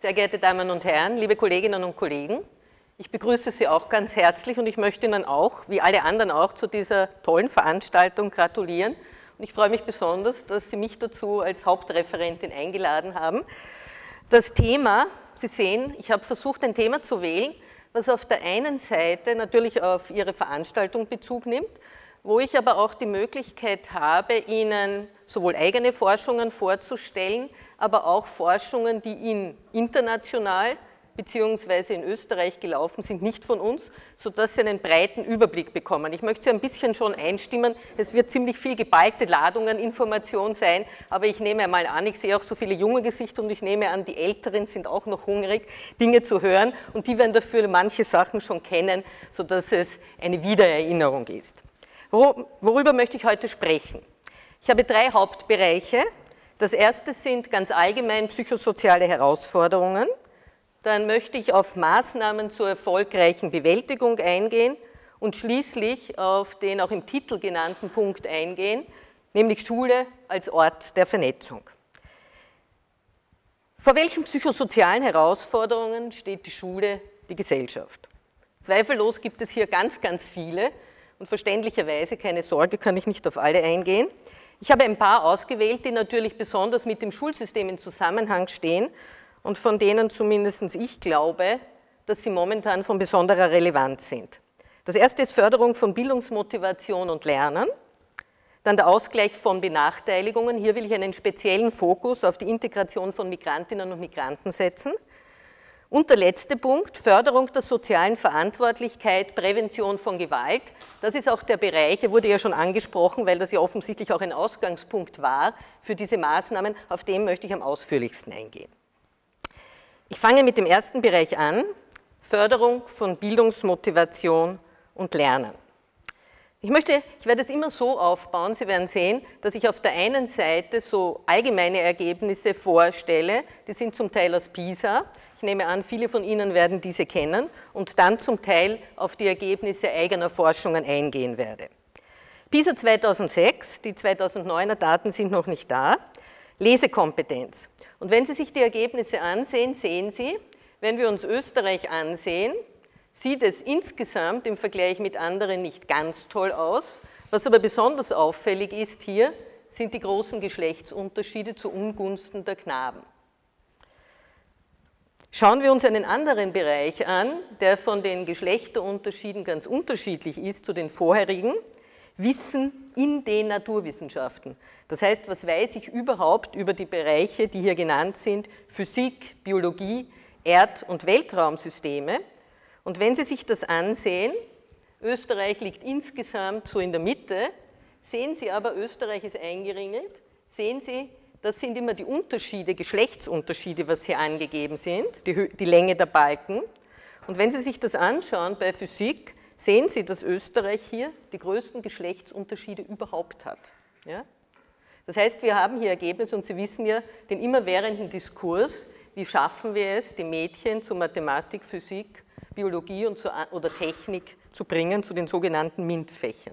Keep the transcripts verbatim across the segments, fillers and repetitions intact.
Sehr geehrte Damen und Herren, liebe Kolleginnen und Kollegen, ich begrüße Sie auch ganz herzlich und ich möchte Ihnen auch, wie alle anderen auch, zu dieser tollen Veranstaltung gratulieren. Und ich freue mich besonders, dass Sie mich dazu als Hauptreferentin eingeladen haben. Das Thema, Sie sehen, ich habe versucht, ein Thema zu wählen, was auf der einen Seite natürlich auf Ihre Veranstaltung Bezug nimmt, wo ich aber auch die Möglichkeit habe, Ihnen sowohl eigene Forschungen vorzustellen, aber auch Forschungen, die in international bzw. in Österreich gelaufen sind, nicht von uns, sodass Sie einen breiten Überblick bekommen. Ich möchte Sie ein bisschen schon einstimmen, es wird ziemlich viel geballte Ladungen Information sein, aber ich nehme einmal an, ich sehe auch so viele junge Gesichter und ich nehme an, die Älteren sind auch noch hungrig, Dinge zu hören und die werden dafür manche Sachen schon kennen, sodass es eine Wiedererinnerung ist. Worüber möchte ich heute sprechen? Ich habe drei Hauptbereiche. Das erste sind ganz allgemein psychosoziale Herausforderungen. Dann möchte ich auf Maßnahmen zur erfolgreichen Bewältigung eingehen und schließlich auf den auch im Titel genannten Punkt eingehen, nämlich Schule als Ort der Vernetzung. Vor welchen psychosozialen Herausforderungen steht die Schule, die Gesellschaft? Zweifellos gibt es hier ganz, ganz viele. Und verständlicherweise, keine Sorge, kann ich nicht auf alle eingehen. Ich habe ein paar ausgewählt, die natürlich besonders mit dem Schulsystem in Zusammenhang stehen und von denen zumindest ich glaube, dass sie momentan von besonderer Relevanz sind. Das erste ist Förderung von Bildungsmotivation und Lernen. Dann der Ausgleich von Benachteiligungen. Hier will ich einen speziellen Fokus auf die Integration von Migrantinnen und Migranten setzen. Und der letzte Punkt, Förderung der sozialen Verantwortlichkeit, Prävention von Gewalt. Das ist auch der Bereich, er wurde ja schon angesprochen, weil das ja offensichtlich auch ein Ausgangspunkt war für diese Maßnahmen, auf den möchte ich am ausführlichsten eingehen. Ich fange mit dem ersten Bereich an, Förderung von Bildungsmotivation und Lernen. Ich möchte, ich werde es immer so aufbauen, Sie werden sehen, dass ich auf der einen Seite so allgemeine Ergebnisse vorstelle, die sind zum Teil aus PISA. Ich nehme an, viele von Ihnen werden diese kennen und dann zum Teil auf die Ergebnisse eigener Forschungen eingehen werde. PISA zweitausendsechs, die zweitausenddeuner Daten sind noch nicht da, Lesekompetenz. Und wenn Sie sich die Ergebnisse ansehen, sehen Sie, wenn wir uns Österreich ansehen, sieht es insgesamt im Vergleich mit anderen nicht ganz toll aus. Was aber besonders auffällig ist hier, sind die großen Geschlechtsunterschiede zu Ungunsten der Knaben. Schauen wir uns einen anderen Bereich an, der von den Geschlechterunterschieden ganz unterschiedlich ist zu den vorherigen. Wissen in den Naturwissenschaften. Das heißt, was weiß ich überhaupt über die Bereiche, die hier genannt sind, Physik, Biologie, Erd- und Weltraumsysteme. Und wenn Sie sich das ansehen, Österreich liegt insgesamt so in der Mitte, sehen Sie aber, Österreich ist eingeringelt, sehen Sie, das sind immer die Unterschiede, Geschlechtsunterschiede, was hier angegeben sind, die, die Länge der Balken. Und wenn Sie sich das anschauen bei Physik, sehen Sie, dass Österreich hier die größten Geschlechtsunterschiede überhaupt hat. Ja? Das heißt, wir haben hier Ergebnisse und Sie wissen ja den immerwährenden Diskurs, wie schaffen wir es, die Mädchen zu Mathematik, Physik, Biologie und zu, oder Technik zu bringen, zu den sogenannten MINT-Fächern.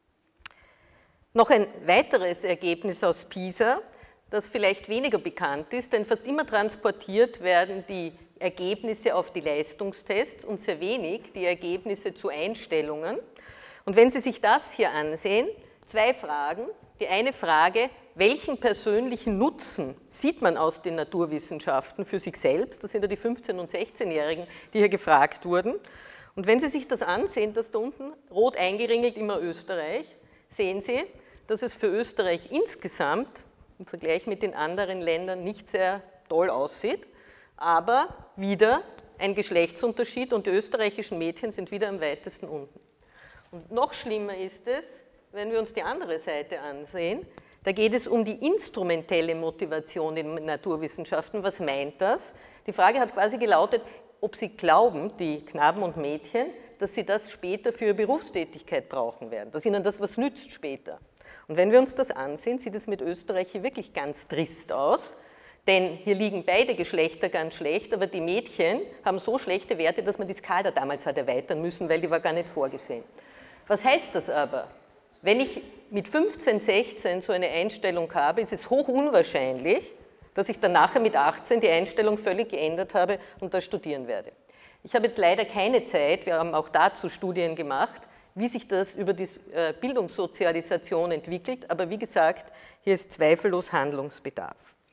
Noch ein weiteres Ergebnis aus PISA, das vielleicht weniger bekannt ist, denn fast immer transportiert werden die Ergebnisse auf die Leistungstests und sehr wenig die Ergebnisse zu Einstellungen. Und wenn Sie sich das hier ansehen, zwei Fragen. Die eine Frage, welchen persönlichen Nutzen sieht man aus den Naturwissenschaften für sich selbst? Das sind ja die fünfzehn- und sechzehnjährigen, die hier gefragt wurden. Und wenn Sie sich das ansehen, das da unten rot eingeringelt immer Österreich, sehen Sie, dass es für Österreich insgesamt im Vergleich mit den anderen Ländern nicht sehr toll aussieht, aber wieder ein Geschlechtsunterschied und die österreichischen Mädchen sind wieder am weitesten unten. Und noch schlimmer ist es, wenn wir uns die andere Seite ansehen, da geht es um die instrumentelle Motivation in Naturwissenschaften. Was meint das? Die Frage hat quasi gelautet, ob Sie glauben, die Knaben und Mädchen, dass sie das später für ihre Berufstätigkeit brauchen werden, dass ihnen das was nützt später. Und wenn wir uns das ansehen, sieht es mit Österreich hier wirklich ganz trist aus, denn hier liegen beide Geschlechter ganz schlecht, aber die Mädchen haben so schlechte Werte, dass man die Skala damals hat erweitern müssen, weil die war gar nicht vorgesehen. Was heißt das aber? Wenn ich mit fünfzehn, sechzehn so eine Einstellung habe, ist es hoch unwahrscheinlich, dass ich dann nachher mit achtzehn die Einstellung völlig geändert habe und da studieren werde. Ich habe jetzt leider keine Zeit, wir haben auch dazu Studien gemacht, wie sich das über die Bildungssozialisation entwickelt, aber wie gesagt, hier ist zweifellos Handlungsbedarf.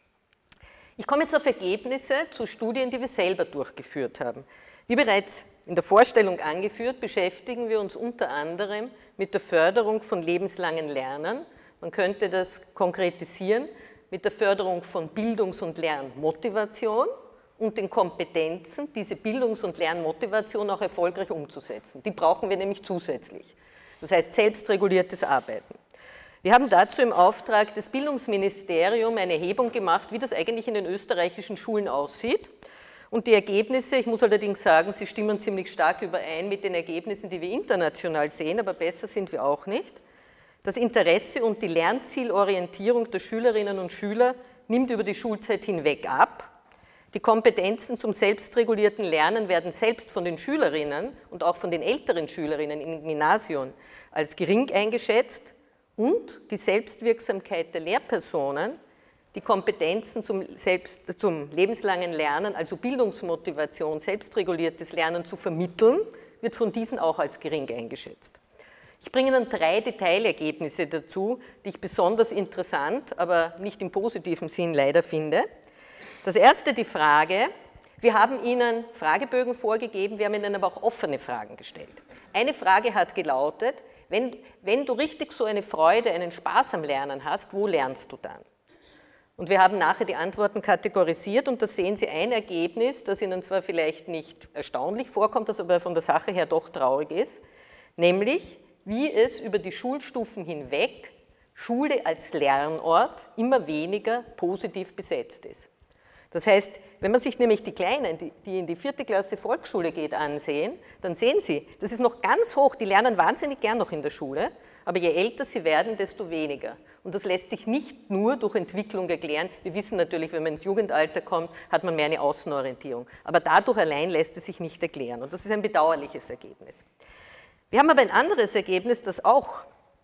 Ich komme jetzt auf Ergebnisse zu Studien, die wir selber durchgeführt haben. Wie bereits in der Vorstellung angeführt, beschäftigen wir uns unter anderem mit der Förderung von lebenslangen Lernen. Man könnte das konkretisieren mit der Förderung von Bildungs- und Lernmotivation und den Kompetenzen, diese Bildungs- und Lernmotivation auch erfolgreich umzusetzen. Die brauchen wir nämlich zusätzlich. Das heißt, selbstreguliertes Arbeiten. Wir haben dazu im Auftrag des Bildungsministeriums eine Erhebung gemacht, wie das eigentlich in den österreichischen Schulen aussieht. Und die Ergebnisse, ich muss allerdings sagen, sie stimmen ziemlich stark überein mit den Ergebnissen, die wir international sehen, aber besser sind wir auch nicht. Das Interesse und die Lernzielorientierung der Schülerinnen und Schüler nimmt über die Schulzeit hinweg ab. Die Kompetenzen zum selbstregulierten Lernen werden selbst von den Schülerinnen und auch von den älteren Schülerinnen in den Gymnasien als gering eingeschätzt und die Selbstwirksamkeit der Lehrpersonen, die Kompetenzen zum, selbst, zum lebenslangen Lernen, also Bildungsmotivation, selbstreguliertes Lernen zu vermitteln, wird von diesen auch als gering eingeschätzt. Ich bringe dann drei Detailergebnisse dazu, die ich besonders interessant, aber nicht im positiven Sinn leider finde. Das erste die Frage, wir haben Ihnen Fragebögen vorgegeben, wir haben Ihnen aber auch offene Fragen gestellt. Eine Frage hat gelautet, wenn, wenn du richtig so eine Freude, einen Spaß am Lernen hast, wo lernst du dann? Und wir haben nachher die Antworten kategorisiert und da sehen Sie ein Ergebnis, das Ihnen zwar vielleicht nicht erstaunlich vorkommt, das aber von der Sache her doch traurig ist, nämlich wie es über die Schulstufen hinweg Schule als Lernort immer weniger positiv besetzt ist. Das heißt, wenn man sich nämlich die Kleinen, die in die vierte Klasse Volksschule geht, ansehen, dann sehen Sie, das ist noch ganz hoch, die lernen wahnsinnig gern noch in der Schule, aber je älter sie werden, desto weniger. Und das lässt sich nicht nur durch Entwicklung erklären. Wir wissen natürlich, wenn man ins Jugendalter kommt, hat man mehr eine Außenorientierung. Aber dadurch allein lässt es sich nicht erklären. Und das ist ein bedauerliches Ergebnis. Wir haben aber ein anderes Ergebnis, das auch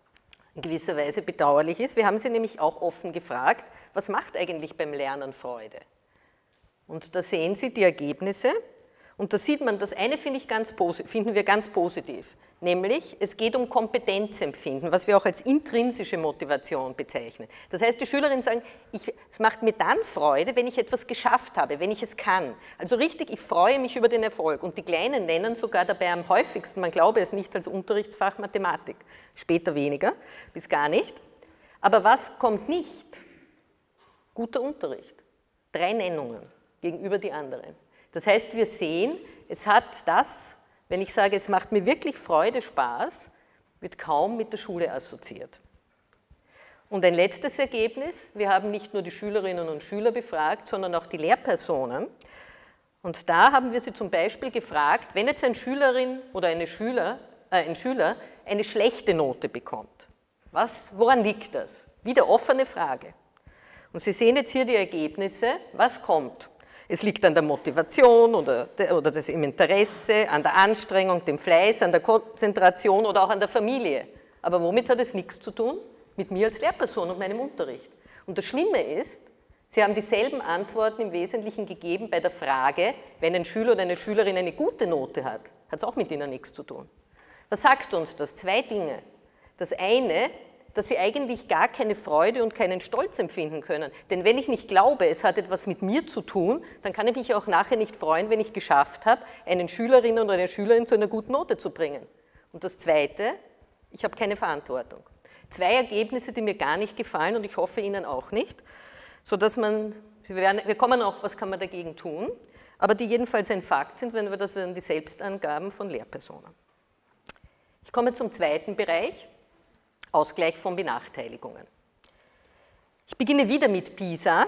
in gewisser Weise bedauerlich ist. Wir haben sie nämlich auch offen gefragt, was macht eigentlich beim Lernen Freude? Und da sehen Sie die Ergebnisse und da sieht man, das eine finde ich ganz, finden wir ganz positiv, nämlich es geht um Kompetenzempfinden, was wir auch als intrinsische Motivation bezeichnen. Das heißt, die Schülerinnen sagen, ich, es macht mir dann Freude, wenn ich etwas geschafft habe, wenn ich es kann. Also richtig, ich freue mich über den Erfolg und die Kleinen nennen sogar dabei am häufigsten, man glaube es nicht, als Unterrichtsfach Mathematik, später weniger, bis gar nicht. Aber was kommt nicht? Guter Unterricht. Drei Nennungen gegenüber die anderen. Das heißt, wir sehen, es hat das, wenn ich sage, es macht mir wirklich Freude, Spaß, wird kaum mit der Schule assoziiert. Und ein letztes Ergebnis, wir haben nicht nur die Schülerinnen und Schüler befragt, sondern auch die Lehrpersonen. Und da haben wir sie zum Beispiel gefragt, wenn jetzt eine Schülerin oder eine Schüler, äh, ein Schüler eine schlechte Note bekommt, was, woran liegt das? Wieder offene Frage. Und Sie sehen jetzt hier die Ergebnisse, was kommt? Es liegt an der Motivation oder, oder das im Interesse, an der Anstrengung, dem Fleiß, an der Konzentration oder auch an der Familie. Aber womit hat es nichts zu tun? Mit mir als Lehrperson und meinem Unterricht. Und das Schlimme ist, Sie haben dieselben Antworten im Wesentlichen gegeben bei der Frage, wenn ein Schüler oder eine Schülerin eine gute Note hat, hat es auch mit ihnen nichts zu tun. Was sagt uns das? Zwei Dinge. Das eine, dass sie eigentlich gar keine Freude und keinen Stolz empfinden können. Denn wenn ich nicht glaube, es hat etwas mit mir zu tun, dann kann ich mich auch nachher nicht freuen, wenn ich geschafft habe, einen Schülerinnen oder eine Schülerin zu einer guten Note zu bringen. Und das Zweite, ich habe keine Verantwortung. Zwei Ergebnisse, die mir gar nicht gefallen und ich hoffe Ihnen auch nicht, sodass man, wir, werden, wir kommen auch, was kann man dagegen tun, aber die jedenfalls ein Fakt sind, wenn wir das sind die Selbstangaben von Lehrpersonen. Ich komme zum zweiten Bereich. Ausgleich von Benachteiligungen. Ich beginne wieder mit PISA,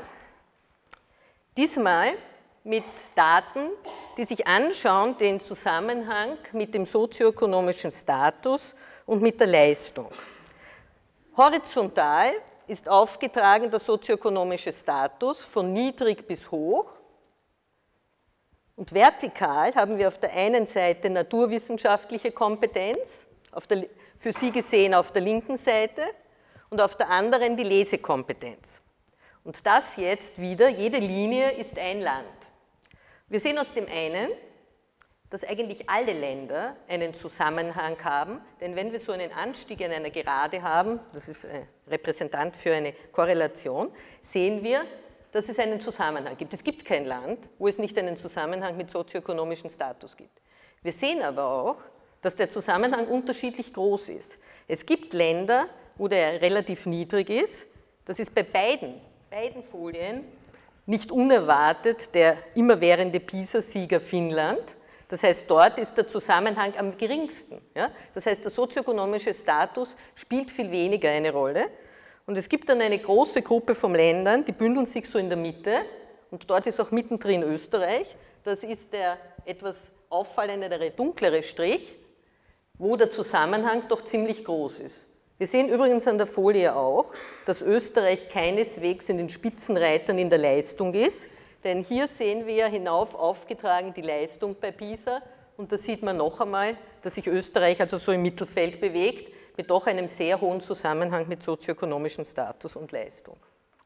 diesmal mit Daten, die sich anschauen den Zusammenhang mit dem sozioökonomischen Status und mit der Leistung. Horizontal ist aufgetragen der sozioökonomische Status von niedrig bis hoch und vertikal haben wir auf der einen Seite naturwissenschaftliche Kompetenz, auf der für Sie gesehen auf der linken Seite und auf der anderen die Lesekompetenz. Und das jetzt wieder, jede Linie ist ein Land. Wir sehen aus dem einen, dass eigentlich alle Länder einen Zusammenhang haben, denn wenn wir so einen Anstieg in einer Gerade haben, das ist ein Repräsentant für eine Korrelation, sehen wir, dass es einen Zusammenhang gibt. Es gibt kein Land, wo es nicht einen Zusammenhang mit sozioökonomischem Status gibt. Wir sehen aber auch, dass der Zusammenhang unterschiedlich groß ist. Es gibt Länder, wo der relativ niedrig ist. Das ist bei beiden, beiden Folien nicht unerwartet der immerwährende PISA-Sieger Finnland. Das heißt, dort ist der Zusammenhang am geringsten. Ja? Das heißt, der sozioökonomische Status spielt viel weniger eine Rolle. Und es gibt dann eine große Gruppe von Ländern, die bündeln sich so in der Mitte. Und dort ist auch mittendrin Österreich. Das ist der etwas auffallendere, dunklere Strich, wo der Zusammenhang doch ziemlich groß ist. Wir sehen übrigens an der Folie auch, dass Österreich keineswegs in den Spitzenreitern in der Leistung ist, denn hier sehen wir ja hinauf aufgetragen die Leistung bei PISA und da sieht man noch einmal, dass sich Österreich also so im Mittelfeld bewegt, mit doch einem sehr hohen Zusammenhang mit sozioökonomischem Status und Leistung.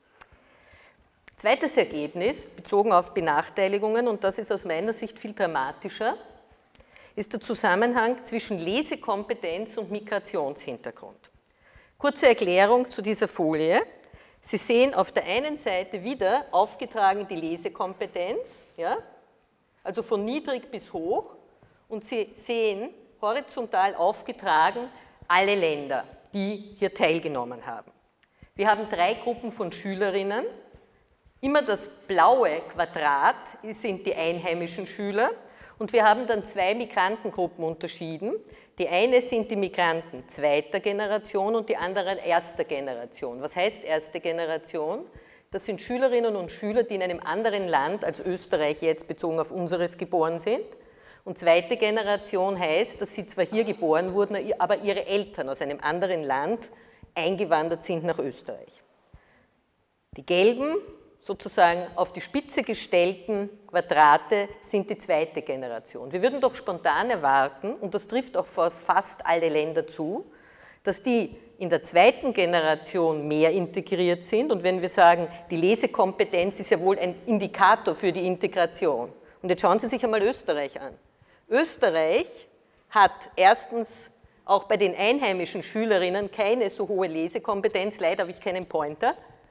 Zweites Ergebnis, bezogen auf Benachteiligungen, und das ist aus meiner Sicht viel dramatischer, ist der Zusammenhang zwischen Lesekompetenz und Migrationshintergrund. Kurze Erklärung zu dieser Folie. Sie sehen auf der einen Seite wieder aufgetragen die Lesekompetenz, ja, also von niedrig bis hoch, und Sie sehen horizontal aufgetragen alle Länder, die hier teilgenommen haben. Wir haben drei Gruppen von Schülerinnen. Immer das blaue Quadrat sind die einheimischen Schüler. Und wir haben dann zwei Migrantengruppen unterschieden. Die eine sind die Migranten zweiter Generation und die andere erster Generation. Was heißt erste Generation? Das sind Schülerinnen und Schüler, die in einem anderen Land als Österreich jetzt bezogen auf unseres geboren sind. Und zweite Generation heißt, dass sie zwar hier geboren wurden, aber ihre Eltern aus einem anderen Land eingewandert sind nach Österreich. Die gelben, sozusagen auf die Spitze gestellten Quadrate sind die zweite Generation. Wir würden doch spontan erwarten, und das trifft auch für fast alle Länder zu, dass die in der zweiten Generation mehr integriert sind. Und wenn wir sagen, die Lesekompetenz ist ja wohl ein Indikator für die Integration. Und jetzt schauen Sie sich einmal Österreich an. Österreich hat erstens auch bei den einheimischen Schülerinnen keine so hohe Lesekompetenz, leider habe ich keinen Pointer.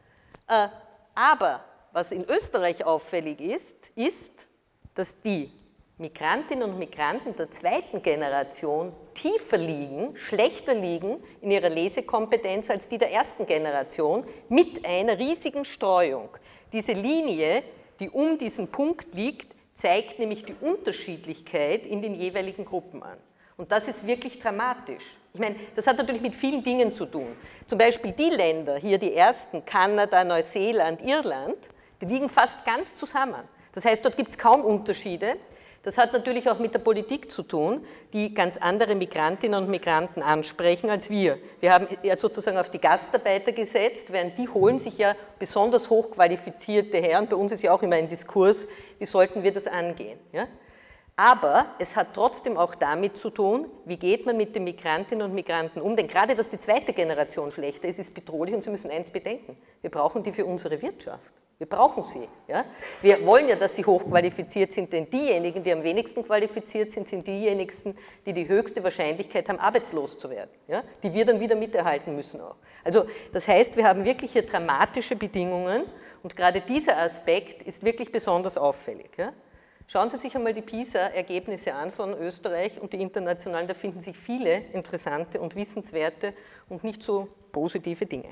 Aber was in Österreich auffällig ist, ist, dass die Migrantinnen und Migranten der zweiten Generation tiefer liegen, schlechter liegen in ihrer Lesekompetenz als die der ersten Generation, mit einer riesigen Streuung. Diese Linie, die um diesen Punkt liegt, zeigt nämlich die Unterschiedlichkeit in den jeweiligen Gruppen an. Und das ist wirklich dramatisch. Ich meine, das hat natürlich mit vielen Dingen zu tun. Zum Beispiel die Länder, hier die ersten, Kanada, Neuseeland, Irland, die liegen fast ganz zusammen. Das heißt, dort gibt es kaum Unterschiede. Das hat natürlich auch mit der Politik zu tun, die ganz andere Migrantinnen und Migranten ansprechen als wir. Wir haben ja sozusagen auf die Gastarbeiter gesetzt, während die holen sich ja besonders hochqualifizierte her. Und bei uns ist ja auch immer ein Diskurs, wie sollten wir das angehen. Ja? Aber es hat trotzdem auch damit zu tun, wie geht man mit den Migrantinnen und Migranten um. Denn gerade, dass die zweite Generation schlechter ist, ist bedrohlich und Sie müssen eins bedenken. Wir brauchen die für unsere Wirtschaft. Wir brauchen sie. Ja? Wir wollen ja, dass sie hochqualifiziert sind, denn diejenigen, die am wenigsten qualifiziert sind, sind diejenigen, die die höchste Wahrscheinlichkeit haben, arbeitslos zu werden, ja? Die wir dann wieder miterhalten müssen auch. Also das heißt, wir haben wirklich hier dramatische Bedingungen und gerade dieser Aspekt ist wirklich besonders auffällig. Ja? Schauen Sie sich einmal die PISA-Ergebnisse an von Österreich und die internationalen, da finden sich viele interessante und wissenswerte und nicht so positive Dinge.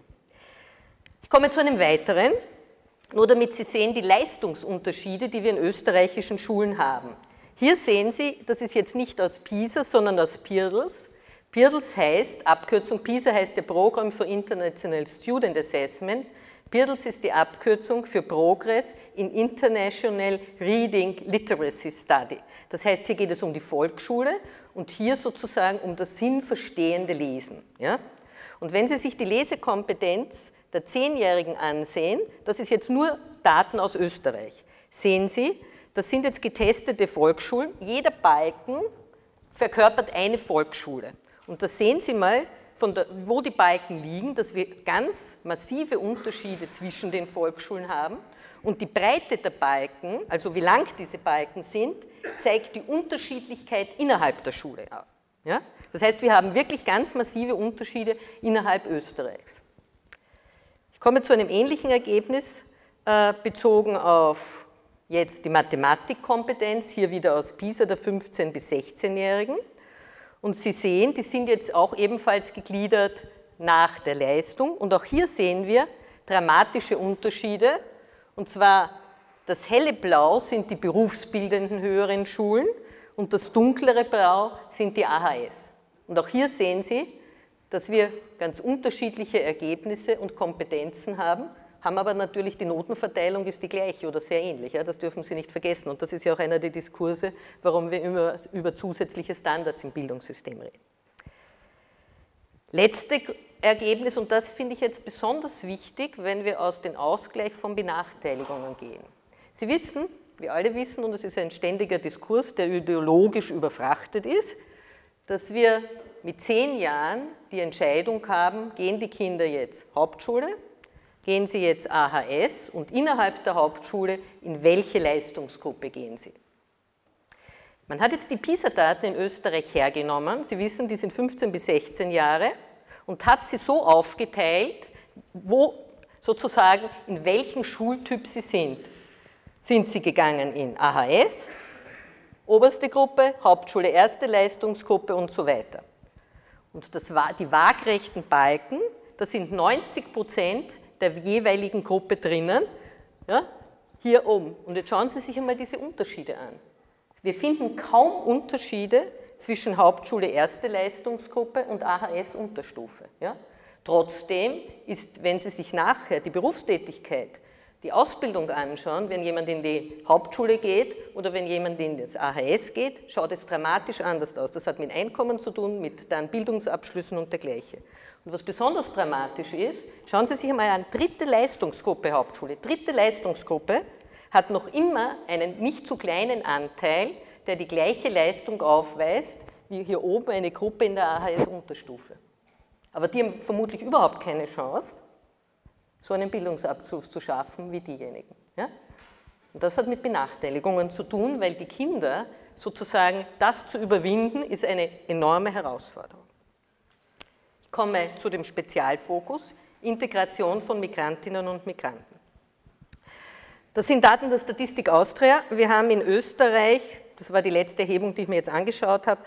Ich komme zu einem weiteren. Nur damit Sie sehen, die Leistungsunterschiede, die wir in österreichischen Schulen haben. Hier sehen Sie, das ist jetzt nicht aus PISA, sondern aus PIRLS. PIRLS heißt, Abkürzung PISA heißt der Program for International Student Assessment. PIRLS ist die Abkürzung für Progress in International Reading Literacy Study. Das heißt, hier geht es um die Volksschule und hier sozusagen um das sinnverstehende Lesen. Ja? Und wenn Sie sich die Lesekompetenz der Zehnjährigen ansehen, das ist jetzt nur Daten aus Österreich, sehen Sie, das sind jetzt getestete Volksschulen, jeder Balken verkörpert eine Volksschule. Und da sehen Sie mal, von der, wo die Balken liegen, dass wir ganz massive Unterschiede zwischen den Volksschulen haben. Und die Breite der Balken, also wie lang diese Balken sind, zeigt die Unterschiedlichkeit innerhalb der Schule auf. Ja? Das heißt, wir haben wirklich ganz massive Unterschiede innerhalb Österreichs. Ich komme zu einem ähnlichen Ergebnis, äh, bezogen auf jetzt die Mathematikkompetenz, hier wieder aus PISA der fünfzehn- bis sechzehnjährigen. Und Sie sehen, die sind jetzt auch ebenfalls gegliedert nach der Leistung. Und auch hier sehen wir dramatische Unterschiede. Und zwar das helle Blau sind die berufsbildenden höheren Schulen und das dunklere Blau sind die A H S. Und auch hier sehen Sie, dass wir ganz unterschiedliche Ergebnisse und Kompetenzen haben, haben aber natürlich die Notenverteilung ist die gleiche oder sehr ähnlich. Ja, das dürfen Sie nicht vergessen. Und das ist ja auch einer der Diskurse, warum wir über, über zusätzliche Standards im Bildungssystem reden. Letzte Ergebnis, und das finde ich jetzt besonders wichtig, wenn wir aus dem Ausgleich von Benachteiligungen gehen. Sie wissen, wir alle wissen, und es ist ein ständiger Diskurs, der ideologisch überfrachtet ist, dass wir mit zehn Jahren die Entscheidung haben, gehen die Kinder jetzt Hauptschule, gehen sie jetzt A H S und innerhalb der Hauptschule, in welche Leistungsgruppe gehen sie? Man hat jetzt die PISA-Daten in Österreich hergenommen, Sie wissen, die sind fünfzehn bis sechzehn Jahre, und hat sie so aufgeteilt, wo sozusagen in welchem Schultyp sie sind. Sind sie gegangen in A H S, oberste Gruppe, Hauptschule erste Leistungsgruppe und so weiter. Und das war die waagrechten Balken, da sind neunzig Prozent der jeweiligen Gruppe drinnen, ja, hier oben. Und jetzt schauen Sie sich einmal diese Unterschiede an. Wir finden kaum Unterschiede zwischen Hauptschule erste Leistungsgruppe und A H S Unterstufe. Ja? Trotzdem ist, wenn Sie sich nachher die Berufstätigkeit, die Ausbildung anschauen, wenn jemand in die Hauptschule geht oder wenn jemand in das A H S geht, schaut es dramatisch anders aus. Das hat mit Einkommen zu tun, mit dann Bildungsabschlüssen und dergleichen. Und was besonders dramatisch ist, schauen Sie sich einmal an, dritte Leistungsgruppe Hauptschule. Dritte Leistungsgruppe hat noch immer einen nicht zu kleinen Anteil, der die gleiche Leistung aufweist, wie hier oben eine Gruppe in der A H S-Unterstufe. Aber die haben vermutlich überhaupt keine Chance, so einen Bildungsabschluss zu schaffen wie diejenigen. Ja? Und das hat mit Benachteiligungen zu tun, weil die Kinder sozusagen, das zu überwinden, ist eine enorme Herausforderung. Ich komme zu dem Spezialfokus, Integration von Migrantinnen und Migranten. Das sind Daten der Statistik Austria. Wir haben in Österreich, das war die letzte Erhebung, die ich mir jetzt angeschaut habe,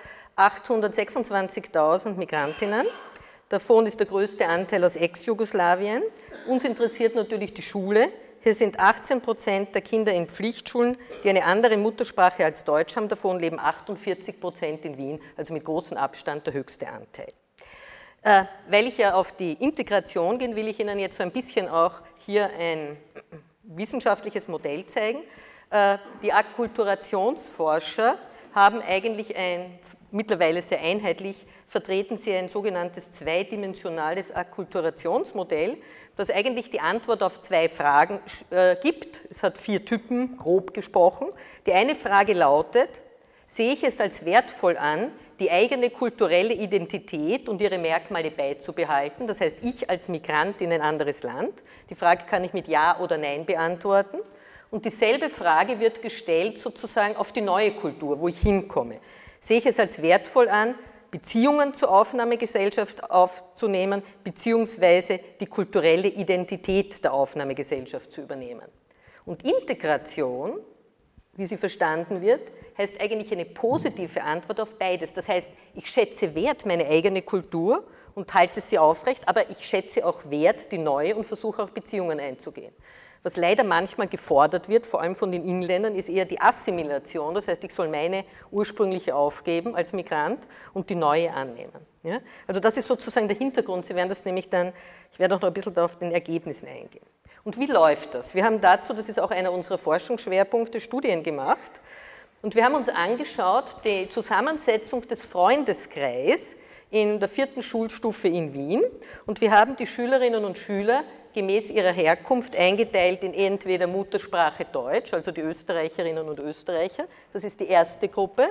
achthundertsechsundzwanzigtausend Migrantinnen. Davon ist der größte Anteil aus Ex-Jugoslawien. Uns interessiert natürlich die Schule. Hier sind achtzehn Prozent der Kinder in Pflichtschulen, die eine andere Muttersprache als Deutsch haben. Davon leben achtundvierzig Prozent in Wien, also mit großem Abstand der höchste Anteil. Äh, weil ich ja auf die Integration gehe, will ich Ihnen jetzt so ein bisschen auch hier ein wissenschaftliches Modell zeigen. Äh, die Akkulturationsforscher haben eigentlich ein, mittlerweile sehr einheitlich, vertreten sie ein sogenanntes zweidimensionales Akkulturationsmodell, das eigentlich die Antwort auf zwei Fragen äh, gibt. Es hat vier Typen, grob gesprochen. Die eine Frage lautet, sehe ich es als wertvoll an, die eigene kulturelle Identität und ihre Merkmale beizubehalten, das heißt, ich als Migrant in ein anderes Land. Die Frage kann ich mit Ja oder Nein beantworten. Und dieselbe Frage wird gestellt sozusagen auf die neue Kultur, wo ich hinkomme. Sehe ich es als wertvoll an, Beziehungen zur Aufnahmegesellschaft aufzunehmen, beziehungsweise die kulturelle Identität der Aufnahmegesellschaft zu übernehmen. Und Integration, wie sie verstanden wird, heißt eigentlich eine positive Antwort auf beides. Das heißt, ich schätze wert meine eigene Kultur und halte sie aufrecht, aber ich schätze auch wert die neue und versuche auch Beziehungen einzugehen. Was leider manchmal gefordert wird, vor allem von den Inländern, ist eher die Assimilation. Das heißt, ich soll meine ursprüngliche aufgeben als Migrant und die neue annehmen. Ja? Also das ist sozusagen der Hintergrund. Sie werden das nämlich dann, ich werde auch noch ein bisschen auf den Ergebnissen eingehen. Und wie läuft das? Wir haben dazu, das ist auch einer unserer Forschungsschwerpunkte, Studien gemacht. Und wir haben uns angeschaut, die Zusammensetzung des Freundeskreises in der vierten Schulstufe in Wien. Und wir haben die Schülerinnen und Schüler gemäß ihrer Herkunft eingeteilt in entweder Muttersprache Deutsch, also die Österreicherinnen und Österreicher, das ist die erste Gruppe.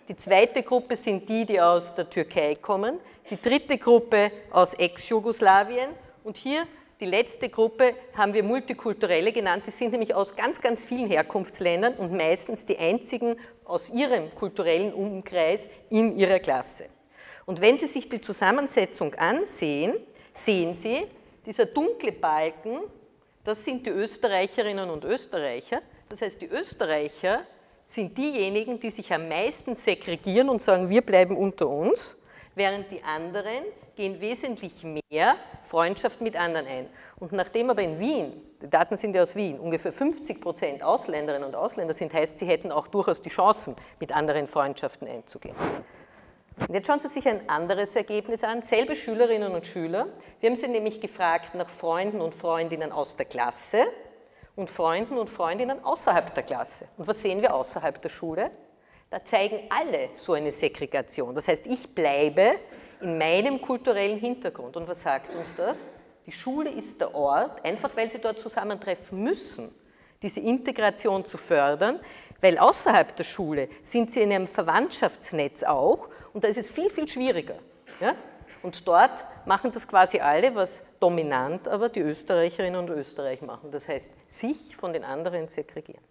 Die zweite Gruppe sind die, die aus der Türkei kommen. Die dritte Gruppe aus Ex-Jugoslawien. Und hier die letzte Gruppe haben wir Multikulturelle genannt. Die sind nämlich aus ganz, ganz vielen Herkunftsländern und meistens die einzigen aus ihrem kulturellen Umkreis in ihrer Klasse. Und wenn Sie sich die Zusammensetzung ansehen, sehen Sie, dieser dunkle Balken, das sind die Österreicherinnen und Österreicher. Das heißt, die Österreicher sind diejenigen, die sich am meisten segregieren und sagen, wir bleiben unter uns, während die anderen gehen wesentlich mehr Freundschaft mit anderen ein. Und nachdem aber in Wien, die Daten sind ja aus Wien, ungefähr fünfzig Prozent Ausländerinnen und Ausländer sind, heißt, sie hätten auch durchaus die Chancen, mit anderen Freundschaften einzugehen. Und jetzt schauen Sie sich ein anderes Ergebnis an, selbe Schülerinnen und Schüler. Wir haben sie nämlich gefragt nach Freunden und Freundinnen aus der Klasse und Freunden und Freundinnen außerhalb der Klasse. Und was sehen wir außerhalb der Schule? Da zeigen alle so eine Segregation. Das heißt, ich bleibe in meinem kulturellen Hintergrund. Und was sagt uns das? Die Schule ist der Ort, einfach weil sie dort zusammentreffen müssen, diese Integration zu fördern, weil außerhalb der Schule sind sie in einem Verwandtschaftsnetz auch und da ist es viel, viel schwieriger. Ja? Und dort machen das quasi alle, was dominant aber die Österreicherinnen und Österreicher machen. Das heißt, sich von den anderen segregieren.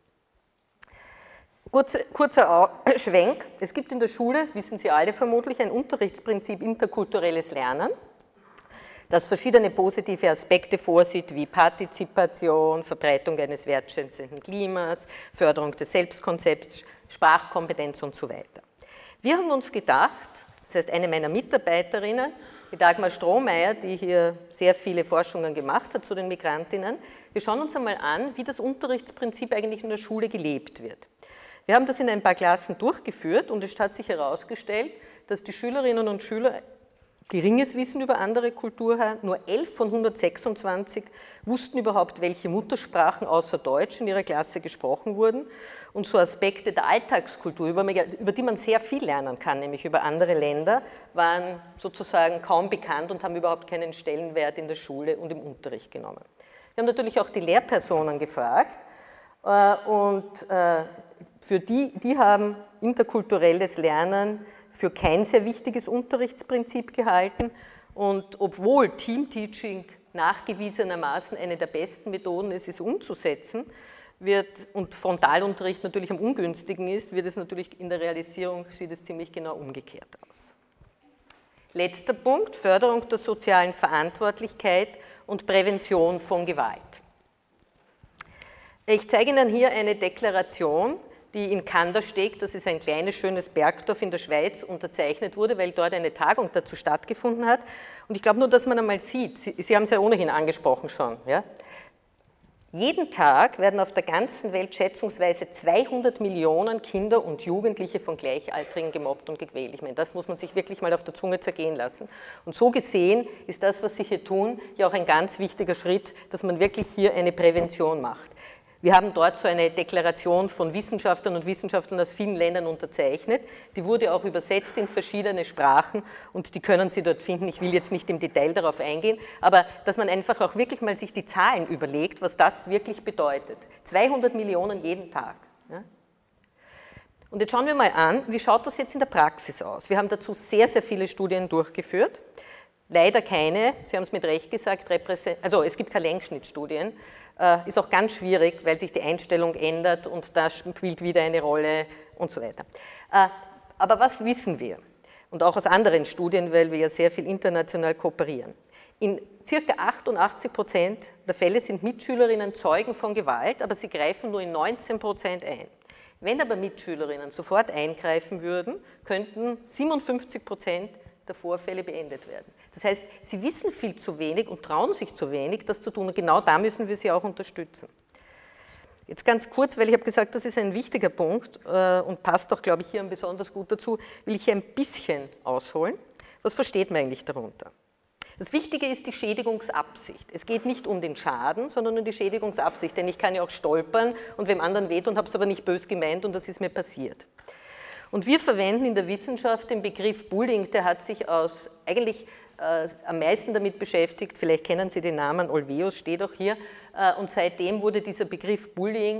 Kurzer, kurzer Schwenk. Es gibt in der Schule, wissen Sie alle vermutlich, ein Unterrichtsprinzip interkulturelles Lernen, das verschiedene positive Aspekte vorsieht, wie Partizipation, Verbreitung eines wertschätzenden Klimas, Förderung des Selbstkonzepts, Sprachkompetenz und so weiter. Wir haben uns gedacht, das heißt eine meiner Mitarbeiterinnen, die Dagmar Strohmeier, die hier sehr viele Forschungen gemacht hat zu den Migrantinnen, wir schauen uns einmal an, wie das Unterrichtsprinzip eigentlich in der Schule gelebt wird. Wir haben das in ein paar Klassen durchgeführt und es hat sich herausgestellt, dass die Schülerinnen und Schüler geringes Wissen über andere Kultur haben. Nur elf von hundertsechsundzwanzig wussten überhaupt, welche Muttersprachen außer Deutsch in ihrer Klasse gesprochen wurden. Und so Aspekte der Alltagskultur, über die man sehr viel lernen kann, nämlich über andere Länder, waren sozusagen kaum bekannt und haben überhaupt keinen Stellenwert in der Schule und im Unterricht genommen. Wir haben natürlich auch die Lehrpersonen gefragt und für die, die haben interkulturelles Lernen für kein sehr wichtiges Unterrichtsprinzip gehalten und obwohl Teamteaching nachgewiesenermaßen eine der besten Methoden ist, es umzusetzen, wird, und Frontalunterricht natürlich am ungünstigen ist, wird es natürlich in der Realisierung, sieht es ziemlich genau umgekehrt aus. Letzter Punkt, Förderung der sozialen Verantwortlichkeit und Prävention von Gewalt. Ich zeige Ihnen hier eine Deklaration, die in Kandersteg, das ist ein kleines, schönes Bergdorf in der Schweiz, unterzeichnet wurde, weil dort eine Tagung dazu stattgefunden hat. Und ich glaube nur, dass man einmal sieht, Sie, Sie haben es ja ohnehin angesprochen schon, ja? Jeden Tag werden auf der ganzen Welt schätzungsweise zweihundert Millionen Kinder und Jugendliche von Gleichaltrigen gemobbt und gequält. Ich meine, das muss man sich wirklich mal auf der Zunge zergehen lassen. Und so gesehen ist das, was Sie hier tun, ja auch ein ganz wichtiger Schritt, dass man wirklich hier eine Prävention macht. Wir haben dort so eine Deklaration von Wissenschaftlern und Wissenschaftlern aus vielen Ländern unterzeichnet. Die wurde auch übersetzt in verschiedene Sprachen und die können Sie dort finden. Ich will jetzt nicht im Detail darauf eingehen, aber dass man einfach auch wirklich mal sich die Zahlen überlegt, was das wirklich bedeutet. zweihundert Millionen jeden Tag. Ja? Und jetzt schauen wir mal an, wie schaut das jetzt in der Praxis aus? Wir haben dazu sehr, sehr viele Studien durchgeführt. Leider keine, Sie haben es mit Recht gesagt, also es gibt keine Längsschnittstudien. Ist auch ganz schwierig, weil sich die Einstellung ändert und das spielt wieder eine Rolle und so weiter. Aber was wissen wir? Und auch aus anderen Studien, weil wir ja sehr viel international kooperieren. In ca. achtundachtzig Prozent der Fälle sind Mitschülerinnen Zeugen von Gewalt, aber sie greifen nur in neunzehn Prozent ein. Wenn aber Mitschülerinnen sofort eingreifen würden, könnten siebenundfünfzig Prozent der Vorfälle beendet werden. Das heißt, sie wissen viel zu wenig und trauen sich zu wenig, das zu tun. Und genau da müssen wir sie auch unterstützen. Jetzt ganz kurz, weil ich habe gesagt, das ist ein wichtiger Punkt äh, und passt auch, glaube ich, hier besonders gut dazu, will ich hier ein bisschen ausholen. Was versteht man eigentlich darunter? Das Wichtige ist die Schädigungsabsicht. Es geht nicht um den Schaden, sondern um die Schädigungsabsicht, denn ich kann ja auch stolpern und wem anderen wehtun und habe es aber nicht bös gemeint und das ist mir passiert. Und wir verwenden in der Wissenschaft den Begriff Bullying, der hat sich aus, eigentlich äh, am meisten damit beschäftigt, vielleicht kennen Sie den Namen, Olveus steht auch hier, äh, und seitdem wurde dieser Begriff Bullying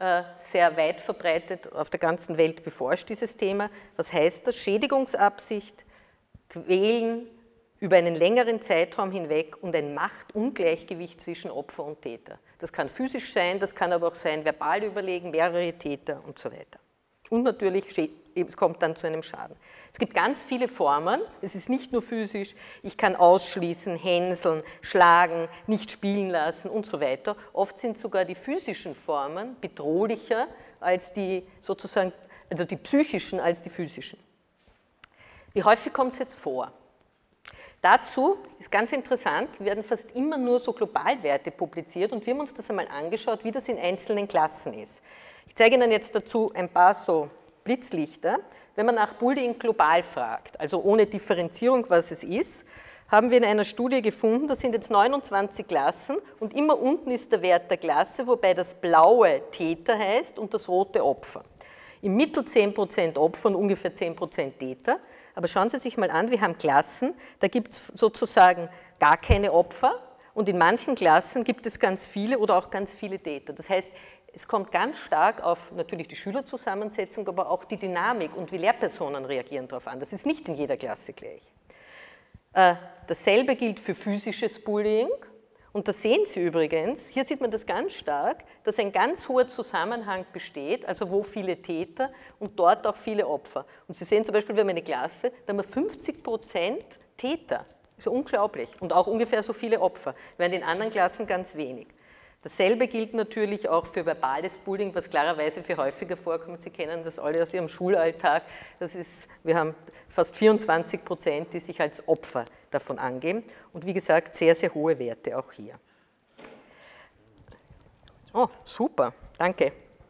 sehr weit verbreitet auf der ganzen Welt beforscht, dieses Thema. Was heißt das? Schädigungsabsicht, Quälen über einen längeren Zeitraum hinweg und ein Machtungleichgewicht zwischen Opfer und Täter. Das kann physisch sein, das kann aber auch sein, verbal überlegen, mehrere Täter und so weiter. Und natürlich, es kommt dann zu einem Schaden. Es gibt ganz viele Formen, es ist nicht nur physisch, ich kann ausschließen, hänseln, schlagen, nicht spielen lassen und so weiter. Oft sind sogar die physischen Formen bedrohlicher als die sozusagen, also die psychischen als die physischen. Wie häufig kommt es jetzt vor? Dazu ist ganz interessant, werden fast immer nur so Globalwerte publiziert und wir haben uns das einmal angeschaut, wie das in einzelnen Klassen ist. Ich zeige Ihnen jetzt dazu ein paar so Blitzlichter. Wenn man nach Bullying global fragt, also ohne Differenzierung, was es ist, haben wir in einer Studie gefunden, das sind jetzt neunundzwanzig Klassen und immer unten ist der Wert der Klasse, wobei das blaue Täter heißt und das rote Opfer. Im Mittel zehn Prozent Opfer und ungefähr zehn Prozent Täter. Aber schauen Sie sich mal an, wir haben Klassen, da gibt es sozusagen gar keine Opfer und in manchen Klassen gibt es ganz viele oder auch ganz viele Täter. Das heißt, es kommt ganz stark auf natürlich die Schülerzusammensetzung, aber auch die Dynamik und wie Lehrpersonen reagieren darauf an. Das ist nicht in jeder Klasse gleich. Dasselbe gilt für physisches Bullying. Und das sehen Sie übrigens, hier sieht man das ganz stark, dass ein ganz hoher Zusammenhang besteht, also wo viele Täter und dort auch viele Opfer. Und Sie sehen zum Beispiel, wir haben eine Klasse, da haben wir fünfzig Prozent Täter. Das ist ja unglaublich. Und auch ungefähr so viele Opfer, während in anderen Klassen ganz wenig. Dasselbe gilt natürlich auch für verbales Bullying, was klarerweise viel häufiger vorkommt. Sie kennen das alle aus Ihrem Schulalltag. Das ist, wir haben fast vierundzwanzig Prozent, die sich als Opfer davon angeben. Und wie gesagt, sehr, sehr hohe Werte auch hier. Oh, super, danke.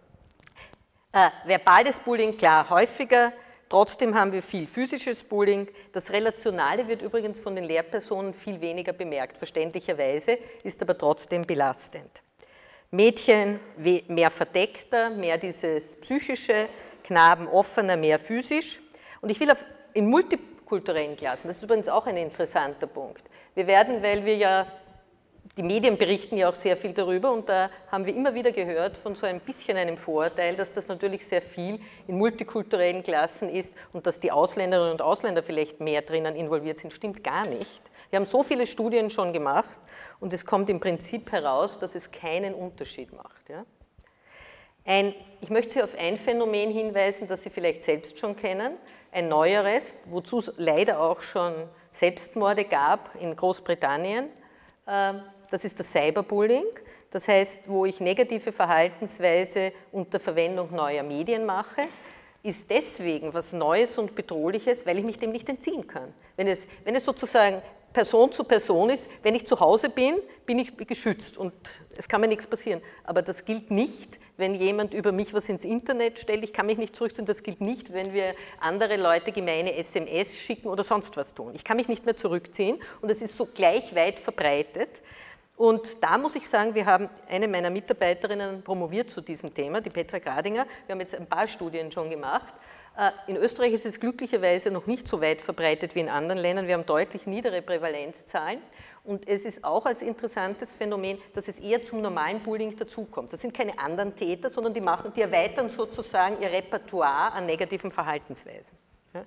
Äh, verbales Bullying, klar, häufiger. Trotzdem haben wir viel physisches Bullying. Das Relationale wird übrigens von den Lehrpersonen viel weniger bemerkt, verständlicherweise, ist aber trotzdem belastend. Mädchen mehr verdeckter, mehr dieses psychische, Knaben offener, mehr physisch. Und ich will auf, in multikulturellen Klassen, das ist übrigens auch ein interessanter Punkt. Wir werden, weil wir ja, die Medien berichten ja auch sehr viel darüber und da haben wir immer wieder gehört von so ein bisschen einem Vorurteil, dass das natürlich sehr viel in multikulturellen Klassen ist und dass die Ausländerinnen und Ausländer vielleicht mehr drinnen involviert sind, stimmt gar nicht. Wir haben so viele Studien schon gemacht und es kommt im Prinzip heraus, dass es keinen Unterschied macht. Ja? Ein, ich möchte Sie auf ein Phänomen hinweisen, das Sie vielleicht selbst schon kennen, ein neueres, wozu es leider auch schon Selbstmorde gab in Großbritannien. Das ist das Cyberbullying, das heißt, wo ich negative Verhaltensweise unter Verwendung neuer Medien mache, ist deswegen was Neues und Bedrohliches, weil ich mich dem nicht entziehen kann. Wenn es, wenn es sozusagen Person zu Person ist, wenn ich zu Hause bin, bin ich geschützt und es kann mir nichts passieren. Aber das gilt nicht, wenn jemand über mich was ins Internet stellt, ich kann mich nicht zurückziehen, das gilt nicht, wenn wir andere Leute gemeine S M S schicken oder sonst was tun. Ich kann mich nicht mehr zurückziehen und es ist so gleich weit verbreitet. Und da muss ich sagen, wir haben eine meiner Mitarbeiterinnen promoviert zu diesem Thema, die Petra Gradinger. Wir haben jetzt ein paar Studien schon gemacht. In Österreich ist es glücklicherweise noch nicht so weit verbreitet wie in anderen Ländern. Wir haben deutlich niedere Prävalenzzahlen. Und es ist auch als interessantes Phänomen, dass es eher zum normalen Bullying dazukommt. Das sind keine anderen Täter, sondern die, machen, die erweitern sozusagen ihr Repertoire an negativen Verhaltensweisen. Ja.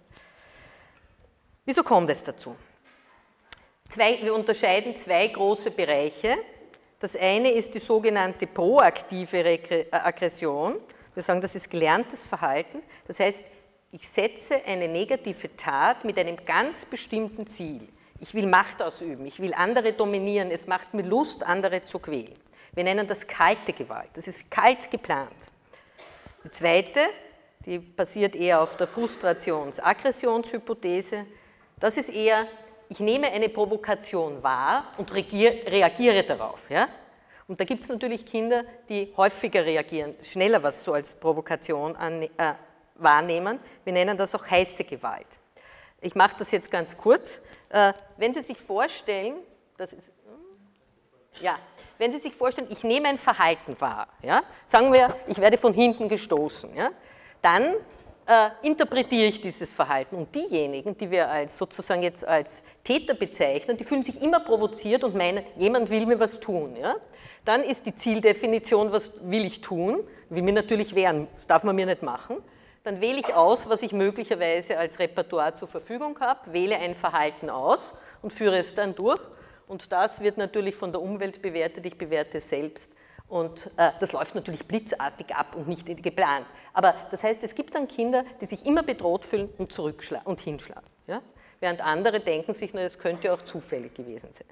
Wieso kommt es dazu? Zwei, wir unterscheiden zwei große Bereiche. Das eine ist die sogenannte proaktive Aggression. Wir sagen, das ist gelerntes Verhalten. Das heißt, ich setze eine negative Tat mit einem ganz bestimmten Ziel. Ich will Macht ausüben, ich will andere dominieren, es macht mir Lust, andere zu quälen. Wir nennen das kalte Gewalt. Das ist kalt geplant. Die zweite, die basiert eher auf der Frustrations-Aggressionshypothese. Das ist eher, ich nehme eine Provokation wahr und reagiere darauf. Ja? Und da gibt es natürlich Kinder, die häufiger reagieren, schneller was so als Provokation an, äh, wahrnehmen. Wir nennen das auch heiße Gewalt. Ich mache das jetzt ganz kurz. Äh, wenn Sie sich vorstellen, das ist, ja, wenn Sie sich vorstellen, ich nehme ein Verhalten wahr, ja? Sagen wir, ich werde von hinten gestoßen, ja? Dann Äh, interpretiere ich dieses Verhalten. Und diejenigen, die wir als, sozusagen jetzt als Täter bezeichnen, die fühlen sich immer provoziert und meinen, jemand will mir was tun. Ja? Dann ist die Zieldefinition, was will ich tun? will mir natürlich wehren, das darf man mir nicht machen, dann wähle ich aus, was ich möglicherweise als Repertoire zur Verfügung habe, wähle ein Verhalten aus und führe es dann durch. Und das wird natürlich von der Umwelt bewertet, ich bewerte es selbst. Und äh, das läuft natürlich blitzartig ab und nicht geplant. Aber das heißt, es gibt dann Kinder, die sich immer bedroht fühlen und zurückschlagen und hinschlagen. Ja? Während andere denken sich, na, das könnte auch zufällig gewesen sein.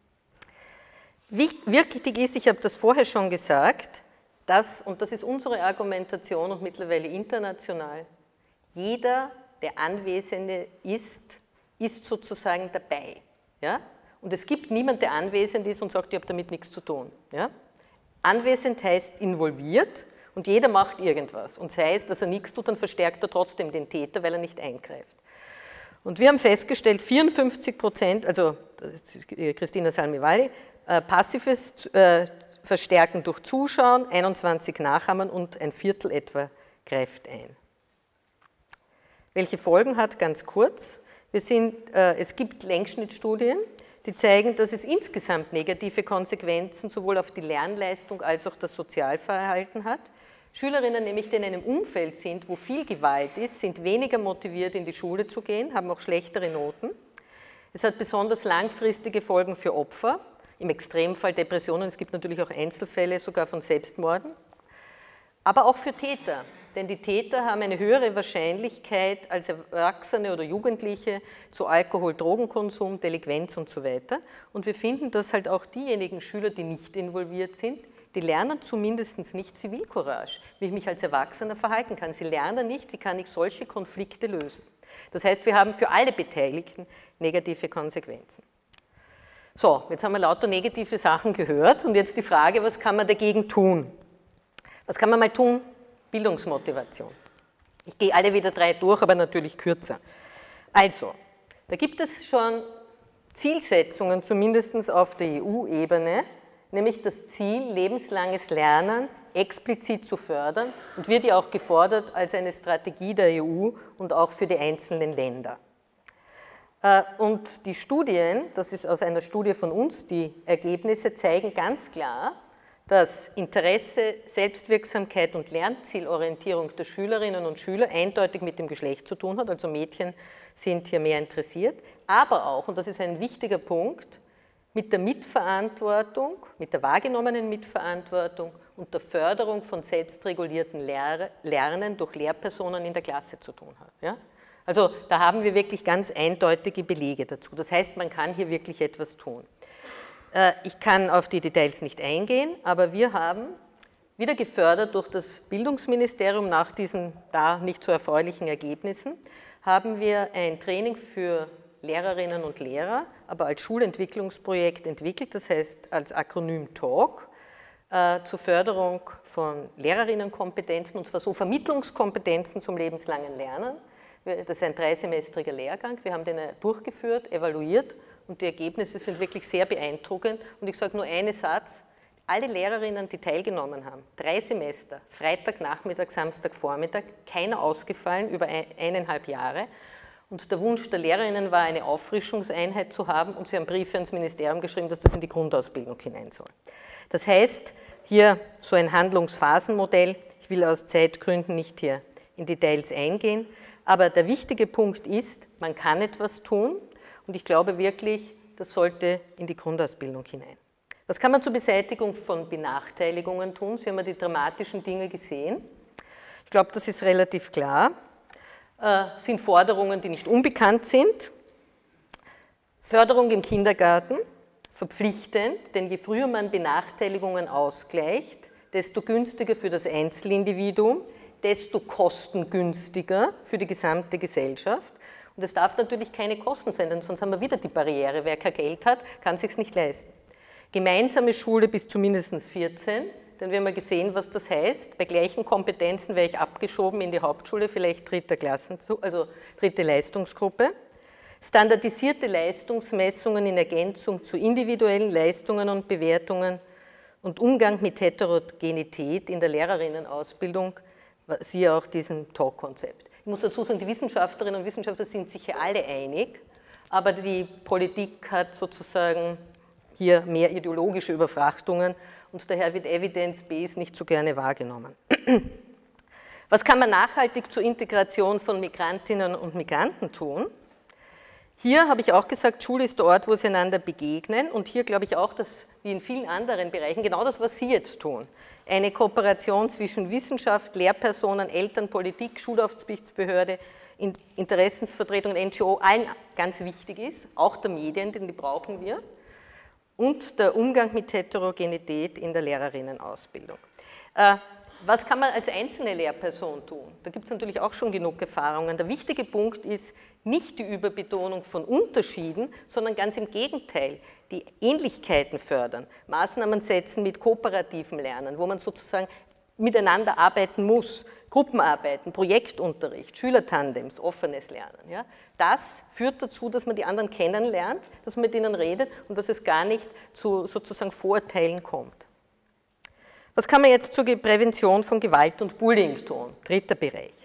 Wichtig ist, ich habe das vorher schon gesagt, dass, und das ist unsere Argumentation und mittlerweile international, jeder, der Anwesende ist, ist sozusagen dabei. Ja? Und es gibt niemanden, der anwesend ist und sagt, ich habe damit nichts zu tun. Ja? Anwesend heißt involviert und jeder macht irgendwas. Und sei es, dass er nichts tut, dann verstärkt er trotzdem den Täter, weil er nicht eingreift. Und wir haben festgestellt, vierundfünfzig Prozent, also Christina Salmi-Valli, äh, passives äh, Verstärken durch Zuschauen, einundzwanzig Nachahmen und ein Viertel etwa greift ein. Welche Folgen hat? Ganz kurz. Wir sind, äh, es gibt Längsschnittstudien, die zeigen, dass es insgesamt negative Konsequenzen sowohl auf die Lernleistung als auch das Sozialverhalten hat. Schülerinnen, nämlich die in einem Umfeld sind, wo viel Gewalt ist, sind weniger motiviert, in die Schule zu gehen, haben auch schlechtere Noten. Es hat besonders langfristige Folgen für Opfer, im Extremfall Depressionen, es gibt natürlich auch Einzelfälle sogar von Selbstmorden, aber auch für Täter. Denn die Täter haben eine höhere Wahrscheinlichkeit als Erwachsene oder Jugendliche zu Alkohol, Drogenkonsum, Delinquenz und so weiter. Und wir finden, dass halt auch diejenigen Schüler, die nicht involviert sind, die lernen zumindest nicht Zivilcourage, wie ich mich als Erwachsener verhalten kann. Sie lernen nicht, wie kann ich solche Konflikte lösen. Das heißt, wir haben für alle Beteiligten negative Konsequenzen. So, jetzt haben wir lauter negative Sachen gehört und jetzt die Frage, was kann man dagegen tun? Was kann man mal tun? Bildungsmotivation. Ich gehe alle wieder drei durch, aber natürlich kürzer. Also, da gibt es schon Zielsetzungen, zumindest auf der E U-Ebene, nämlich das Ziel, lebenslanges Lernen explizit zu fördern und wird ja auch gefordert als eine Strategie der E U und auch für die einzelnen Länder. Und die Studien, das ist aus einer Studie von uns, die Ergebnisse zeigen ganz klar, dass Interesse, Selbstwirksamkeit und Lernzielorientierung der Schülerinnen und Schüler eindeutig mit dem Geschlecht zu tun hat, also Mädchen sind hier mehr interessiert, aber auch, und das ist ein wichtiger Punkt, mit der Mitverantwortung, mit der wahrgenommenen Mitverantwortung und der Förderung von selbstregulierten Lernen durch Lehrpersonen in der Klasse zu tun hat. Ja? Also da haben wir wirklich ganz eindeutige Belege dazu. Das heißt, man kann hier wirklich etwas tun. Ich kann auf die Details nicht eingehen, aber wir haben, wieder gefördert durch das Bildungsministerium nach diesen da nicht so erfreulichen Ergebnissen, haben wir ein Training für Lehrerinnen und Lehrer, aber als Schulentwicklungsprojekt entwickelt, das heißt als Akronym TALK, äh, zur Förderung von Lehrerinnenkompetenzen, und zwar so Vermittlungskompetenzen zum lebenslangen Lernen. Das ist ein dreisemestriger Lehrgang, wir haben den durchgeführt, evaluiert und die Ergebnisse sind wirklich sehr beeindruckend. Und ich sage nur einen Satz, alle Lehrerinnen, die teilgenommen haben, drei Semester, Freitag, Nachmittag, Samstag, Vormittag, keiner ausgefallen über eineinhalb Jahre. Und der Wunsch der Lehrerinnen war, eine Auffrischungseinheit zu haben und sie haben Briefe ans Ministerium geschrieben, dass das in die Grundausbildung hinein soll. Das heißt, hier so ein Handlungsphasenmodell, ich will aus Zeitgründen nicht hier in Details eingehen, aber der wichtige Punkt ist, man kann etwas tun und ich glaube wirklich, das sollte in die Grundausbildung hinein. Was kann man zur Beseitigung von Benachteiligungen tun? Sie haben ja die dramatischen Dinge gesehen. Ich glaube, das ist relativ klar. Äh, sind Forderungen, die nicht unbekannt sind. Förderung im Kindergarten, verpflichtend, denn je früher man Benachteiligungen ausgleicht, desto günstiger für das Einzelindividuum, desto kostengünstiger für die gesamte Gesellschaft. Und es darf natürlich keine Kosten sein, denn sonst haben wir wieder die Barriere. Wer kein Geld hat, kann es sich nicht leisten. Gemeinsame Schule bis zu mindestens vierzehn, denn wir haben ja gesehen, was das heißt. Bei gleichen Kompetenzen wäre ich abgeschoben in die Hauptschule, vielleicht dritte Klassen, also dritte Leistungsgruppe. Standardisierte Leistungsmessungen in Ergänzung zu individuellen Leistungen und Bewertungen und Umgang mit Heterogenität in der Lehrerinnenausbildung, siehe auch diesem Talk-Konzept. Ich muss dazu sagen, die Wissenschaftlerinnen und Wissenschaftler sind sich hier alle einig, aber die Politik hat sozusagen hier mehr ideologische Überfrachtungen und daher wird Evidence-Based nicht so gerne wahrgenommen. Was kann man nachhaltig zur Integration von Migrantinnen und Migranten tun? Hier habe ich auch gesagt, Schule ist der Ort, wo sie einander begegnen und hier glaube ich auch, dass wie in vielen anderen Bereichen genau das, was Sie jetzt tun, eine Kooperation zwischen Wissenschaft, Lehrpersonen, Eltern, Politik, Schulaufsichtsbehörde, Interessensvertretung, N G O, allen ganz wichtig ist, auch der Medien, denn die brauchen wir, und der Umgang mit Heterogenität in der Lehrerinnenausbildung. Äh, Was kann man als einzelne Lehrperson tun? Da gibt es natürlich auch schon genug Erfahrungen. Der wichtige Punkt ist nicht die Überbetonung von Unterschieden, sondern ganz im Gegenteil, die Ähnlichkeiten fördern, Maßnahmen setzen mit kooperativem Lernen, wo man sozusagen miteinander arbeiten muss, Gruppenarbeiten, Projektunterricht, Schülertandems, offenes Lernen. Ja? Das führt dazu, dass man die anderen kennenlernt, dass man mit ihnen redet und dass es gar nicht zu sozusagen Vorurteilen kommt. Was kann man jetzt zur Prävention von Gewalt und Bullying tun? Dritter Bereich.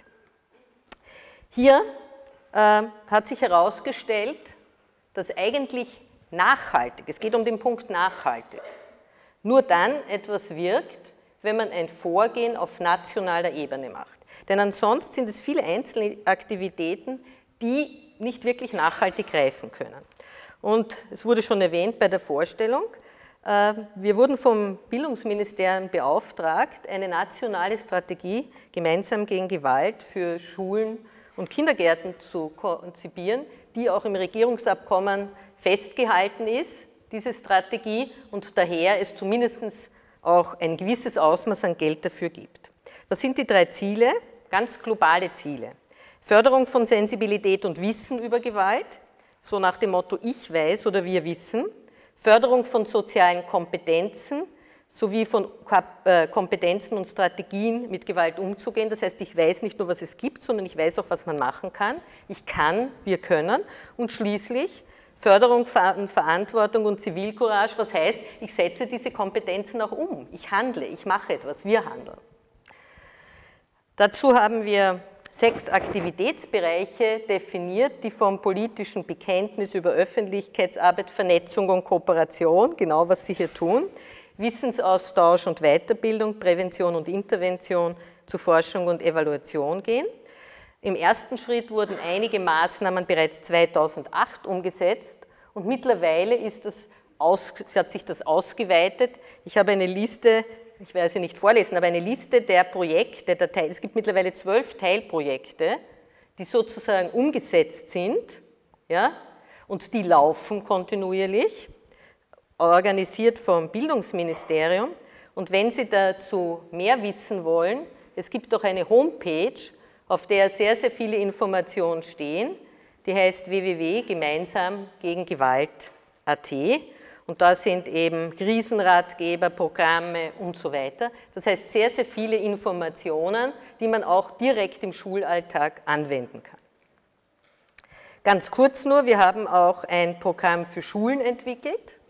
Hier äh, hat sich herausgestellt, dass eigentlich nachhaltig, es geht um den Punkt nachhaltig, nur dann etwas wirkt, wenn man ein Vorgehen auf nationaler Ebene macht. Denn ansonsten sind es viele einzelne Aktivitäten, die nicht wirklich nachhaltig greifen können. Und es wurde schon erwähnt bei der Vorstellung, wir wurden vom Bildungsministerium beauftragt, eine nationale Strategie gemeinsam gegen Gewalt für Schulen und Kindergärten zu konzipieren, die auch im Regierungsabkommen festgehalten ist, diese Strategie, und daher es zumindest auch ein gewisses Ausmaß an Geld dafür gibt. Was sind die drei Ziele? Ganz globale Ziele. Förderung von Sensibilität und Wissen über Gewalt, so nach dem Motto ich weiß oder wir wissen. Förderung von sozialen Kompetenzen sowie von Kompetenzen und Strategien, mit Gewalt umzugehen. Das heißt, ich weiß nicht nur, was es gibt, sondern ich weiß auch, was man machen kann. Ich kann, wir können. Und schließlich Förderung von Verantwortung und Zivilcourage, was heißt, ich setze diese Kompetenzen auch um. Ich handle, ich mache etwas, wir handeln. Dazu haben wir sechs Aktivitätsbereiche definiert, die vom politischen Bekenntnis über Öffentlichkeitsarbeit, Vernetzung und Kooperation, genau was Sie hier tun, Wissensaustausch und Weiterbildung, Prävention und Intervention zu Forschung und Evaluation gehen. Im ersten Schritt wurden einige Maßnahmen bereits zweitausendacht umgesetzt und mittlerweile ist das aus, hat sich das ausgeweitet. Ich habe eine Liste, ich werde sie nicht vorlesen, aber eine Liste der Projekte, der Teil, es gibt mittlerweile zwölf Teilprojekte, die sozusagen umgesetzt sind, ja, und die laufen kontinuierlich, organisiert vom Bildungsministerium. Und wenn Sie dazu mehr wissen wollen, es gibt auch eine Homepage, auf der sehr, sehr viele Informationen stehen, die heißt w w w punkt gemeinsam gegen Gewalt punkt a t. Und da sind eben Krisenratgeber, Programme und so weiter. Das heißt, sehr, sehr viele Informationen, die man auch direkt im Schulalltag anwenden kann. Ganz kurz nur, wir haben auch ein Programm für Schulen entwickelt.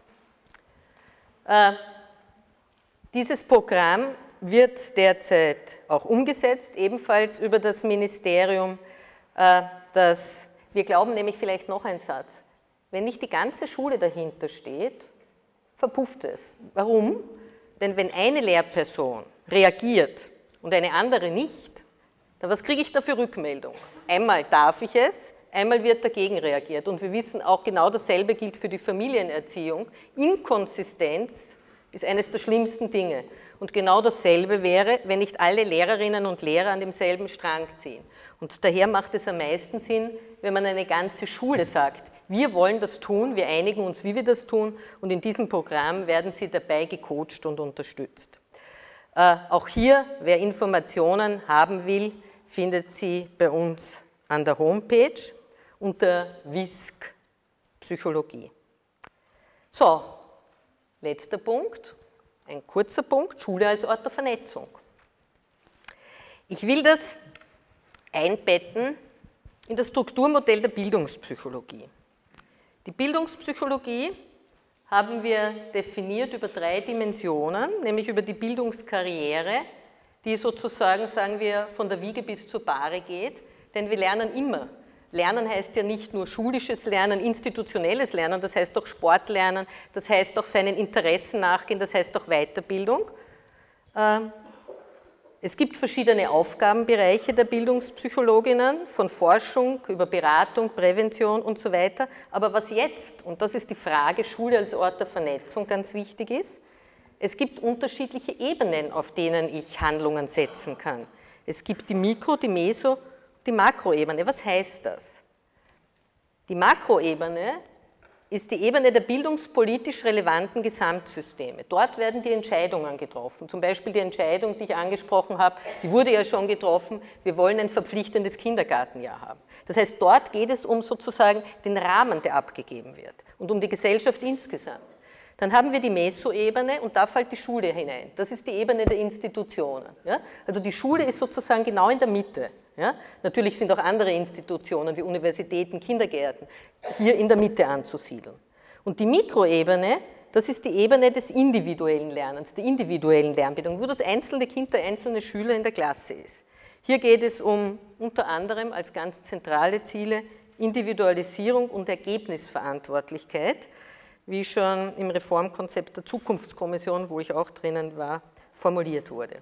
Äh, dieses Programm wird derzeit auch umgesetzt, ebenfalls über das Ministerium. Äh, das, wir glauben nämlich vielleicht noch einen Satz. Wenn nicht die ganze Schule dahinter steht, verpufft es. Warum? Denn wenn eine Lehrperson reagiert und eine andere nicht, dann was kriege ich da für Rückmeldung? Einmal darf ich es, einmal wird dagegen reagiert. Und wir wissen auch, genau dasselbe gilt für die Familienerziehung. Inkonsistenz ist eines der schlimmsten Dinge. Und genau dasselbe wäre, wenn nicht alle Lehrerinnen und Lehrer an demselben Strang ziehen. Und daher macht es am meisten Sinn, wenn man eine ganze Schule sagt, wir wollen das tun, wir einigen uns, wie wir das tun, und in diesem Programm werden Sie dabei gecoacht und unterstützt. Äh, auch hier, wer Informationen haben will, findet sie bei uns an der Homepage unter W I S C Psychologie. So, letzter Punkt, ein kurzer Punkt, Schule als Ort der Vernetzung. Ich will das einbetten in das Strukturmodell der Bildungspsychologie. Die Bildungspsychologie haben wir definiert über drei Dimensionen, nämlich über die Bildungskarriere, die sozusagen, sagen wir, von der Wiege bis zur Bahre geht, denn wir lernen immer. Lernen heißt ja nicht nur schulisches Lernen, institutionelles Lernen, das heißt auch Sportlernen, das heißt auch seinen Interessen nachgehen, das heißt auch Weiterbildung. Es gibt verschiedene Aufgabenbereiche der Bildungspsychologinnen, von Forschung über Beratung, Prävention und so weiter. Aber was jetzt, und das ist die Frage, Schule als Ort der Vernetzung ganz wichtig ist, es gibt unterschiedliche Ebenen, auf denen ich Handlungen setzen kann. Es gibt die Mikro-, die Meso-, die Makroebene. Was heißt das? Die Makroebene ist die Ebene der bildungspolitisch relevanten Gesamtsysteme. Dort werden die Entscheidungen getroffen. Zum Beispiel die Entscheidung, die ich angesprochen habe, die wurde ja schon getroffen, wir wollen ein verpflichtendes Kindergartenjahr haben. Das heißt, dort geht es um sozusagen den Rahmen, der abgegeben wird und um die Gesellschaft insgesamt. Dann haben wir die Meso-Ebene und da fällt die Schule hinein. Das ist die Ebene der Institutionen. Ja? Also die Schule ist sozusagen genau in der Mitte. Ja? Natürlich sind auch andere Institutionen wie Universitäten, Kindergärten hier in der Mitte anzusiedeln. Und die Mikroebene, das ist die Ebene des individuellen Lernens, der individuellen Lernbildung, wo das einzelne Kind, der einzelne Schüler in der Klasse ist. Hier geht es um unter anderem als ganz zentrale Ziele Individualisierung und Ergebnisverantwortlichkeit, wie schon im Reformkonzept der Zukunftskommission, wo ich auch drinnen war, formuliert wurde.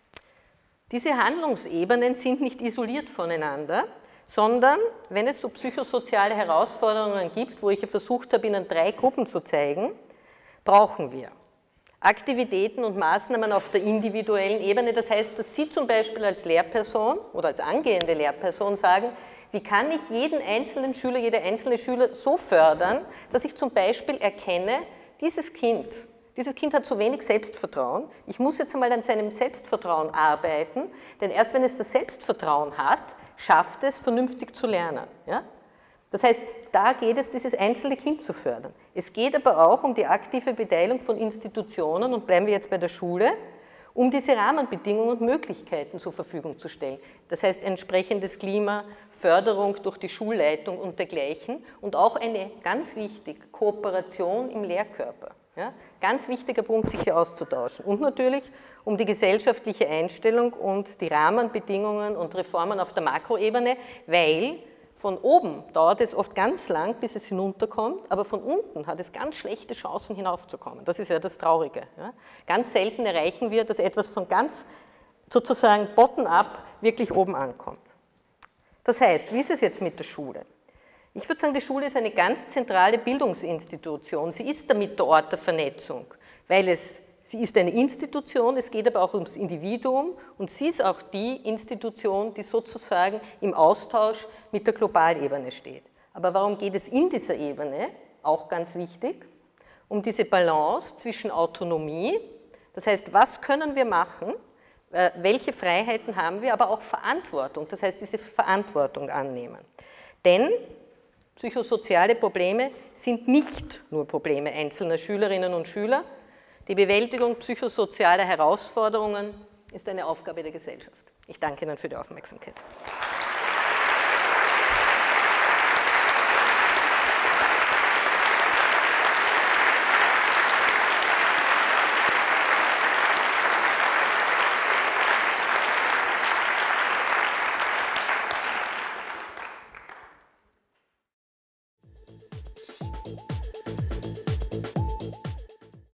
Diese Handlungsebenen sind nicht isoliert voneinander, sondern wenn es so psychosoziale Herausforderungen gibt, wo ich versucht habe, Ihnen drei Gruppen zu zeigen, brauchen wir Aktivitäten und Maßnahmen auf der individuellen Ebene. Das heißt, dass Sie zum Beispiel als Lehrperson oder als angehende Lehrperson sagen, wie kann ich jeden einzelnen Schüler, jede einzelne Schüler so fördern, dass ich zum Beispiel erkenne, dieses Kind, dieses Kind hat zu wenig Selbstvertrauen, ich muss jetzt einmal an seinem Selbstvertrauen arbeiten, denn erst wenn es das Selbstvertrauen hat, schafft es, vernünftig zu lernen. Ja? Das heißt, da geht es, dieses einzelne Kind zu fördern. Es geht aber auch um die aktive Beteiligung von Institutionen, und bleiben wir jetzt bei der Schule, um diese Rahmenbedingungen und Möglichkeiten zur Verfügung zu stellen. Das heißt, entsprechendes Klima, Förderung durch die Schulleitung und dergleichen und auch eine, ganz wichtig, Kooperation im Lehrkörper. Ja? Ganz wichtiger Punkt, sich hier auszutauschen. Und natürlich um die gesellschaftliche Einstellung und die Rahmenbedingungen und Reformen auf der Makroebene, weil von oben dauert es oft ganz lang, bis es hinunterkommt, aber von unten hat es ganz schlechte Chancen hinaufzukommen. Das ist ja das Traurige. Ja? Ganz selten erreichen wir, dass etwas von ganz sozusagen bottom-up wirklich oben ankommt. Das heißt, wie ist es jetzt mit der Schule? Ich würde sagen, die Schule ist eine ganz zentrale Bildungsinstitution. Sie ist damit der Ort der Vernetzung, weil es Sie ist eine Institution, es geht aber auch ums Individuum und sie ist auch die Institution, die sozusagen im Austausch mit der Globalebene steht. Aber warum geht es in dieser Ebene? Auch ganz wichtig, um diese Balance zwischen Autonomie, das heißt, was können wir machen, welche Freiheiten haben wir, aber auch Verantwortung, das heißt, diese Verantwortung annehmen. Denn psychosoziale Probleme sind nicht nur Probleme einzelner Schülerinnen und Schüler. Die Bewältigung psychosozialer Herausforderungen ist eine Aufgabe der Gesellschaft. Ich danke Ihnen für die Aufmerksamkeit.